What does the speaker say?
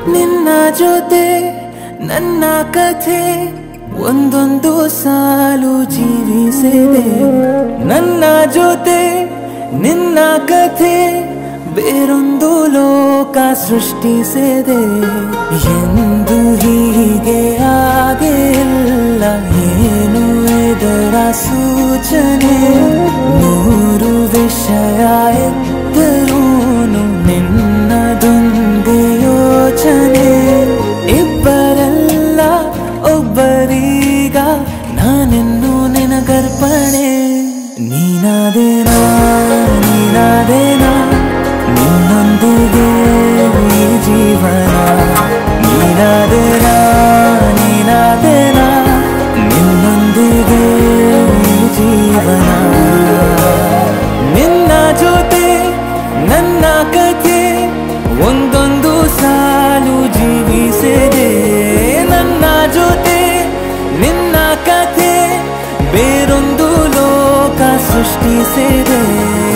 ನಿನ್ನ ಜೊತೆ ನನ್ನ ಕಥೆ ಒಂದೊಂದು ಸಾಲು ಜೀವಿಸಿದೆ. ನನ್ನ ಜೊತೆ ನಿನ್ನ ಕಥೆ ಬೇರೊಂದು ಲೋಕ ಸೃಷ್ಟಿಸಿದೆ. ಎಂದು ಹೀಗೆ ಆಗಿಲ್ಲ, ಏನು ಇದರ ಸೂಚನೆ? ನೂರು ವಿಷಯ ಎತ್ತರೂನು ನಿನ್ನದೊಂದೇ ಯೋಚನೆ. ಇಬ್ಬರಲ್ಲ ಒಬ್ಬರೀಗ ನಾನೆನ್ನು ನಿನಗರ್ಪಣೆ. ನೀನಾದೇನಾ ನೀನಾದೇನಾ ನಿನ್ನೊಂದಿಗೆ ಈ ಜೀವನ. ನೀನಾದೇನಾ ನೀನಾದೇನಾ ನಿನ್ನೊಂದಿಗೆ ಈ ಜೀವನ. ನಿನ್ನ ಜೊತೆ ನನ್ನ ಕಥೆ ಒಂದೊಂದು ಸಾಲು ಜೀವಿಸಿದೆ. ನನ್ನ ಜೊತೆ ನಿನ್ನ ಕಥೆ ಬೇರೊಂದು ಲೋಕ ಸೃಷ್ಟಿಸಿದೆ.